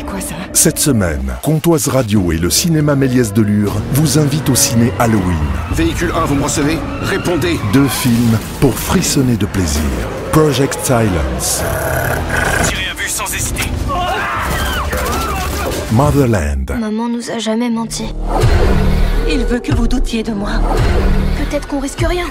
quoi ça? Cette semaine, Comtoise Radio et le cinéma Méliès de Lure vous invitent au ciné Halloween. Véhicule 1, vous me recevez? Répondez. 2 films pour frissonner de plaisir. Project Silence. Tirez à vue sans hésiter. Motherland. Maman nous a jamais menti. Il veut que vous doutiez de moi. Peut-être qu'on risque rien.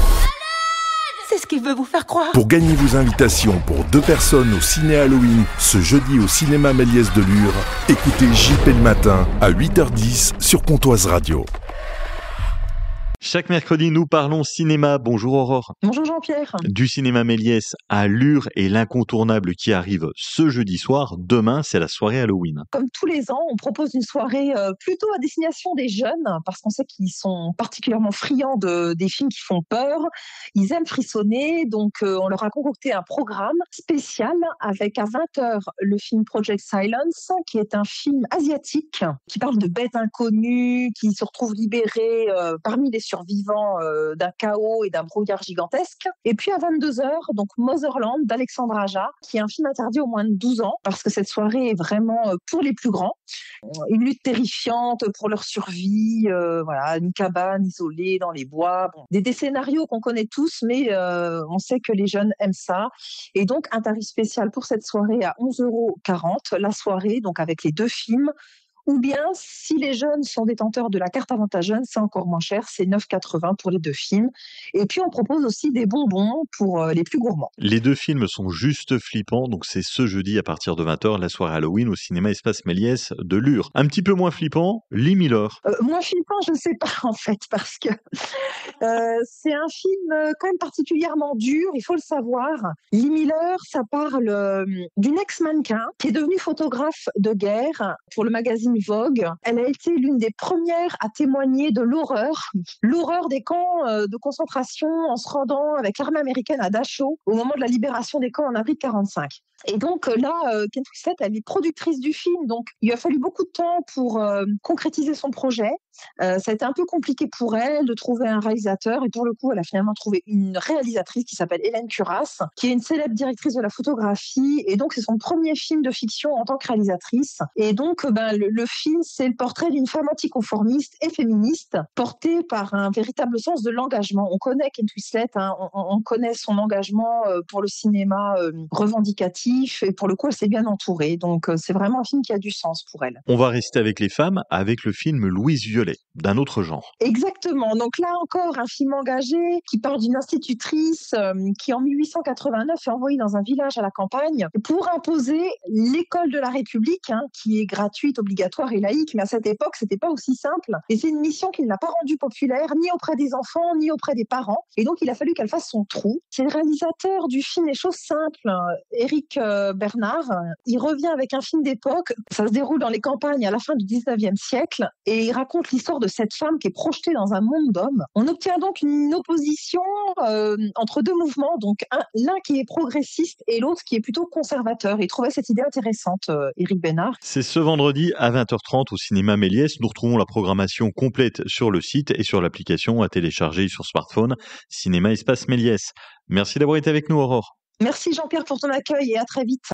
C'est ce qu'il veut vous faire croire. Pour gagner vos invitations pour 2 personnes au ciné Halloween ce jeudi au cinéma Méliès de Lure, écoutez JP le matin à 8h10 sur Comtoise Radio. Chaque mercredi, nous parlons cinéma. Bonjour Aurore. Bonjour Jean-Pierre. Du cinéma Méliès à Lure et l'incontournable qui arrive ce jeudi soir. Demain, c'est la soirée Halloween. Comme tous les ans, on propose une soirée plutôt à destination des jeunes parce qu'on sait qu'ils sont particulièrement friands des films qui font peur. Ils aiment frissonner, donc on leur a concocté un programme spécial avec à 20h le film Project Silence, qui est un film asiatique qui parle de bêtes inconnues qui se retrouvent libérées parmi les survivants d'un chaos et d'un brouillard gigantesque. Et puis à 22h, donc Motherland d'Alexandre Aja, qui est un film interdit aux moins de 12 ans, parce que cette soirée est vraiment pour les plus grands. Une lutte terrifiante pour leur survie, voilà, une cabane isolée dans les bois. Bon, des scénarios qu'on connaît tous, mais on sait que les jeunes aiment ça. Et donc un tarif spécial pour cette soirée à 11,40 €, la soirée, donc avec les 2 films. Ou bien, si les jeunes sont détenteurs de la carte Avantage Jeune, c'est encore moins cher, c'est 9,80 € pour les 2 films. Et puis, on propose aussi des bonbons pour les plus gourmands. Les 2 films sont juste flippants, donc c'est ce jeudi à partir de 20h, la soirée Halloween au cinéma Espace Méliès de Lure. Un petit peu moins flippant, Lee Miller. Moins flippant, je ne sais pas en fait, parce que c'est un film quand même particulièrement dur, il faut le savoir. Lee Miller, ça parle d'une ex-mannequin qui est devenue photographe de guerre pour le magazine Vogue. Elle a été l'une des premières à témoigner de l'horreur des camps de concentration en se rendant avec l'armée américaine à Dachau au moment de la libération des camps en avril 1945. Et donc là, Kate Winslet, elle est productrice du film, donc il a fallu beaucoup de temps pour concrétiser son projet. Ça a été un peu compliqué pour elle de trouver un réalisateur, et pour le coup, elle a finalement trouvé une réalisatrice qui s'appelle Hélène Curas, qui est une célèbre directrice de la photographie, et donc c'est son premier film de fiction en tant que réalisatrice. Et donc le film, c'est le portrait d'une femme anticonformiste et féministe, portée par un véritable sens de l'engagement. On connaît Kate Winslet, hein, on connaît son engagement pour le cinéma revendicatif, et pour le coup, elle s'est bien entourée. Donc c'est vraiment un film qui a du sens pour elle. On va rester avec les femmes avec le film Louise Violet, d'un autre genre. Exactement. Donc là encore, un film engagé qui parle d'une institutrice qui, en 1889, est envoyée dans un village à la campagne pour imposer l'école de la République, hein, qui est gratuite, obligatoire et laïque. Mais à cette époque, c'était pas aussi simple. Et c'est une mission qu'il n'a pas rendue populaire, ni auprès des enfants, ni auprès des parents. Et donc, il a fallu qu'elle fasse son trou. C'est le réalisateur du film Les choses simples, Éric Bernard. Il revient avec un film d'époque. Ça se déroule dans les campagnes à la fin du 19e siècle. Et il raconte l'histoire de cette femme qui est projetée dans un monde d'hommes. On obtient donc une opposition entre 2 mouvements, donc l'un qui est progressiste et l'autre qui est plutôt conservateur. Il trouvait cette idée intéressante, Éric Bernard. C'est ce vendredi à 20h30 au cinéma Méliès. Nous retrouvons la programmation complète sur le site et sur l'application à télécharger sur smartphone, Cinéma Espace Méliès. Merci d'avoir été avec nous, Aurore. Merci Jean-Pierre pour ton accueil et à très vite.